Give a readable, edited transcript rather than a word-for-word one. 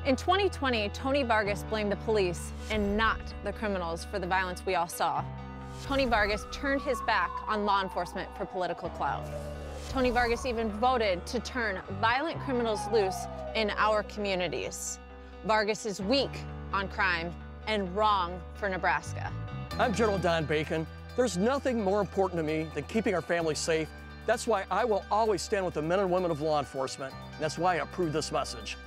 In 2020, Tony Vargas blamed the police and not the criminals for the violence we all saw. Tony Vargas turned his back on law enforcement for political clout. Tony Vargas even voted to turn violent criminals loose in our communities. Vargas is weak on crime and wrong for Nebraska. I'm General Don Bacon. There's nothing more important to me than keeping our families safe. That's why I will always stand with the men and women of law enforcement. That's why I approve this message.